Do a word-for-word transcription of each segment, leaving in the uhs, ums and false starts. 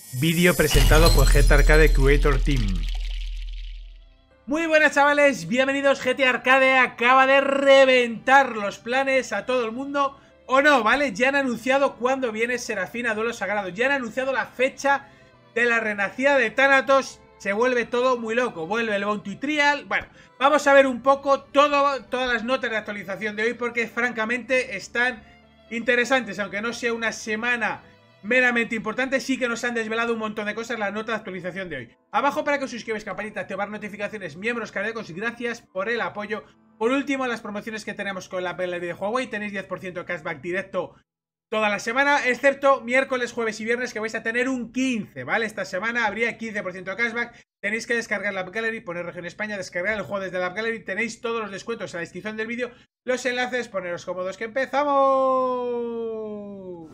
Vídeo presentado por G T Arcade Creator Team. Muy buenas chavales, bienvenidos. G T Arcade acaba de reventar los planes a todo el mundo. O no, ¿vale? Ya han anunciado cuándo viene Serafina Duelo Sagrado. Ya han anunciado la fecha de la renacida de Thanatos. Se vuelve todo muy loco. Vuelve el Bounty Trial. Bueno, vamos a ver un poco todo, todas las notas de actualización de hoy, porque francamente están interesantes. Aunque no sea una semana meramente importante, sí que nos han desvelado un montón de cosas la nota de actualización de hoy. Abajo para que os suscribáis, campanita, activar notificaciones, miembros cardíacos, gracias por el apoyo. Por último, las promociones que tenemos con la Blackberry de Huawei, tenéis diez por ciento de cashback directo toda la semana, excepto miércoles, jueves y viernes, que vais a tener un quince, ¿vale? Esta semana habría quince por ciento de cashback. Tenéis que descargar la App Gallery, poner región España, descargar el juego desde la App Gallery. Tenéis todos los descuentos en la descripción del vídeo, los enlaces, poneros cómodos que empezamos.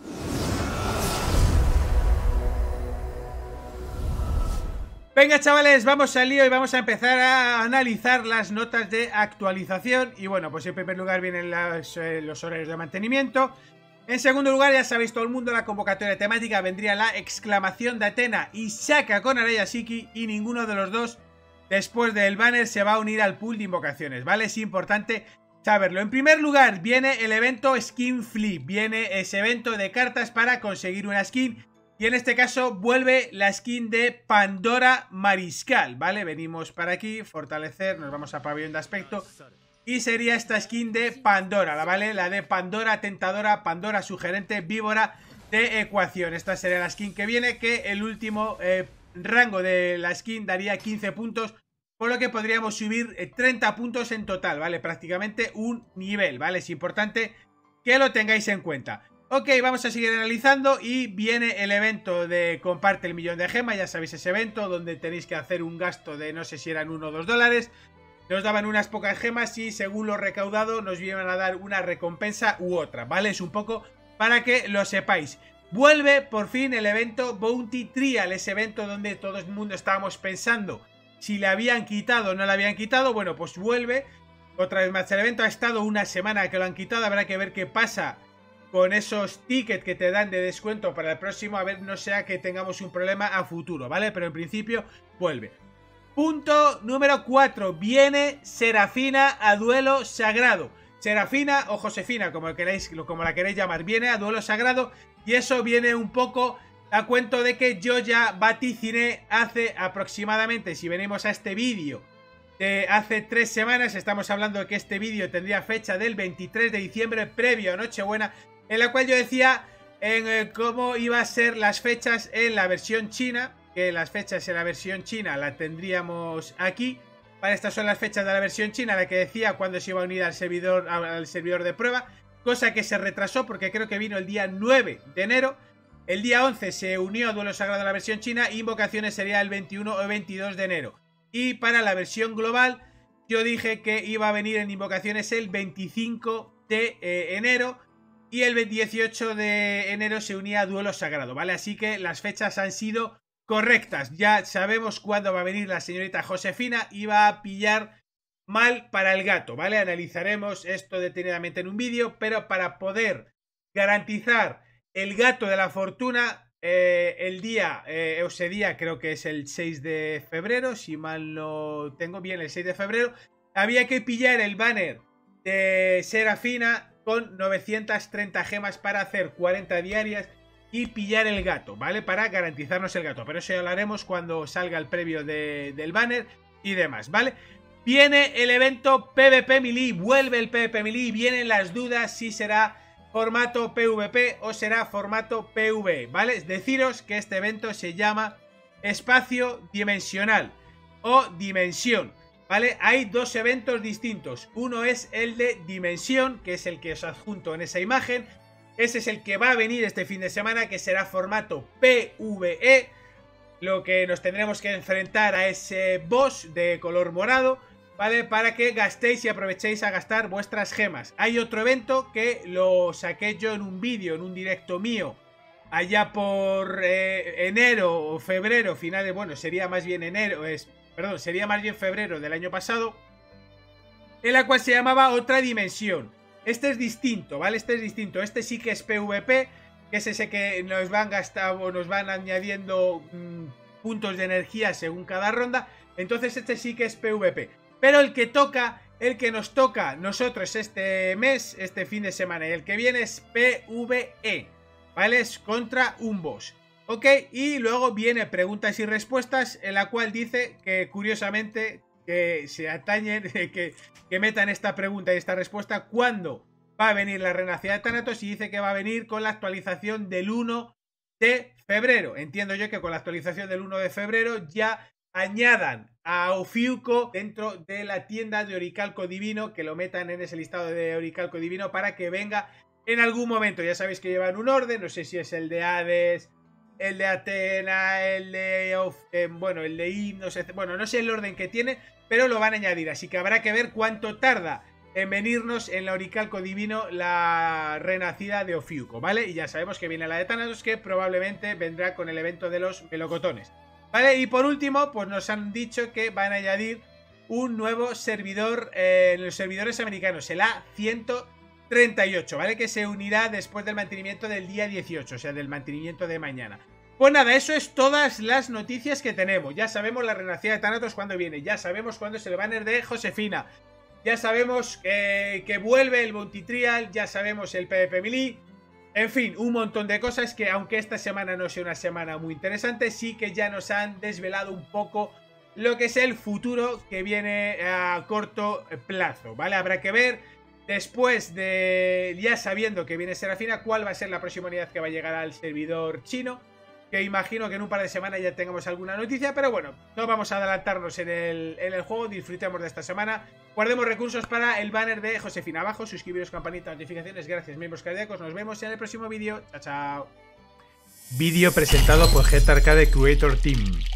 Venga chavales, vamos al lío y vamos a empezar a analizar las notas de actualización. Y bueno, pues en primer lugar vienen los, eh, los horarios de mantenimiento. En segundo lugar, ya sabéis todo el mundo, la convocatoria temática vendría la exclamación de Athena y Shaka con Arayashiki, y ninguno de los dos después del banner se va a unir al pool de invocaciones, ¿vale? Es importante saberlo. En primer lugar viene el evento Skin Flip, viene ese evento de cartas para conseguir una skin. Y en este caso vuelve la skin de Pandora Mariscal, ¿vale? Venimos para aquí, fortalecer, nos vamos a pabellón de aspecto. Y sería esta skin de Pandora, ¿vale? La de Pandora Tentadora, Pandora Sugerente, Víbora de Ecuación. Esta sería la skin que viene, que el último eh, rango de la skin daría quince puntos. Por lo que podríamos subir eh, treinta puntos en total, ¿vale? Prácticamente un nivel, ¿vale? Es importante que lo tengáis en cuenta. Ok, vamos a seguir analizando y viene el evento de comparte el millón de gemas. Ya sabéis ese evento donde tenéis que hacer un gasto de no sé si eran uno o dos dólares. Nos daban unas pocas gemas y según lo recaudado nos iban a dar una recompensa u otra, ¿vale? Es un poco para que lo sepáis. Vuelve por fin el evento Bounty Trial, ese evento donde todo el mundo estábamos pensando si le habían quitado o no le habían quitado. Bueno, pues vuelve otra vez más el evento. Ha estado una semana que lo han quitado, habrá que ver qué pasa con esos tickets que te dan de descuento para el próximo, a ver, no sea que tengamos un problema a futuro, ¿vale? Pero en principio vuelve. Punto número cuatro, viene Serafina a Duelo Sagrado. Serafina o Josefina, como, queréis, como la queréis llamar, viene a Duelo Sagrado. Y eso viene un poco a cuento de que yo ya vaticiné hace aproximadamente, si venimos a este vídeo, de hace tres semanas, estamos hablando de que este vídeo tendría fecha del veintitrés de diciembre, previo a Nochebuena, en la cual yo decía en eh, cómo iba a ser las fechas en la versión china, que las fechas en la versión china la tendríamos aquí. Para estas son las fechas de la versión china, la que decía cuando se iba a unir al servidor, al servidor de prueba, cosa que se retrasó porque creo que vino el día nueve de enero. El día once se unió a Duelo Sagrado a la versión china, e invocaciones sería el veintiuno o veintidós de enero. Y para la versión global yo dije que iba a venir en invocaciones el veinticinco de enero. Y el dieciocho de enero se unía a Duelo Sagrado, ¿vale? Así que las fechas han sido correctas. Ya sabemos cuándo va a venir la señorita Josefina y va a pillar mal para el gato, ¿vale? Analizaremos esto detenidamente en un vídeo, pero para poder garantizar el gato de la fortuna, eh, el día, eh, ese día creo que es el seis de febrero, si mal no tengo bien, el seis de febrero, había que pillar el banner de Serafina con novecientas treinta gemas para hacer cuarenta diarias y pillar el gato, ¿vale? Para garantizarnos el gato. Pero eso ya lo haremos cuando salga el previo de, del banner y demás, ¿vale? Viene el evento PvP Melee, vuelve el PvP Melee, vienen las dudas si será formato PvP o será formato PvE, ¿vale? Deciros que este evento se llama Espacio Dimensional o Dimensión, ¿vale? Hay dos eventos distintos. Uno es el de Dimensión, que es el que os adjunto en esa imagen. Ese es el que va a venir este fin de semana, que será formato PvE. Lo que nos tendremos que enfrentar a ese boss de color morado, ¿vale? Para que gastéis y aprovechéis a gastar vuestras gemas. Hay otro evento que lo saqué yo en un vídeo, en un directo mío, allá por eh, enero o febrero, finales, bueno, sería más bien enero, es... Perdón, sería más bien febrero del año pasado, en la cual se llamaba Otra Dimensión. Este es distinto, ¿vale? Este es distinto. Este sí que es PvP. que es ese que nos van gastando, nos van añadiendo mmm, puntos de energía según cada ronda. Entonces este sí que es PvP. Pero el que toca, el que nos toca nosotros este mes, este fin de semana y el que viene es PvE, ¿vale? Es contra un boss. Ok, y luego viene preguntas y respuestas, en la cual dice que curiosamente que se atañen, que, que metan esta pregunta y esta respuesta cuándo va a venir la renacida de Thanatos, y dice que va a venir con la actualización del uno de febrero. Entiendo yo que con la actualización del uno de febrero ya añadan a Ofiuco dentro de la tienda de Oricalco Divino, que lo metan en ese listado de Oricalco Divino para que venga en algún momento. Ya sabéis que llevan un orden, no sé si es el de Hades, el de Atena, el de... Eh, bueno, el de Im, no sé, bueno, no sé el orden que tiene, pero lo van a añadir, así que habrá que ver cuánto tarda en venirnos en la Oricalco Divino la renacida de Ofiuco, ¿vale? Y ya sabemos que viene la de Thanatos, que probablemente vendrá con el evento de los melocotones, ¿vale? Y por último, pues nos han dicho que van a añadir un nuevo servidor eh, en los servidores americanos, el A ciento treinta y ocho, ¿vale? Que se unirá después del mantenimiento del día dieciocho, o sea, del mantenimiento de mañana. Pues nada, eso es todas las noticias que tenemos. Ya sabemos la renacida de Thanatos cuándo viene, ya sabemos cuándo es el banner de Josefina, ya sabemos que, que vuelve el Bounty Trial, ya sabemos el PvP Melee. En fin, un montón de cosas que, aunque esta semana no sea una semana muy interesante, sí que ya nos han desvelado un poco lo que es el futuro que viene a corto plazo, ¿vale? Habrá que ver, después de, ya sabiendo que viene Serafina, cuál va a ser la próxima unidad que va a llegar al servidor chino, que imagino que en un par de semanas ya tengamos alguna noticia, pero bueno, no vamos a adelantarnos en el, en el juego, disfrutemos de esta semana, guardemos recursos para el banner de Josefina. Abajo, suscribiros, campanita, notificaciones, gracias miembros cardíacos, nos vemos en el próximo vídeo, chao chao. Vídeo presentado por Jet Arcade Creator Team.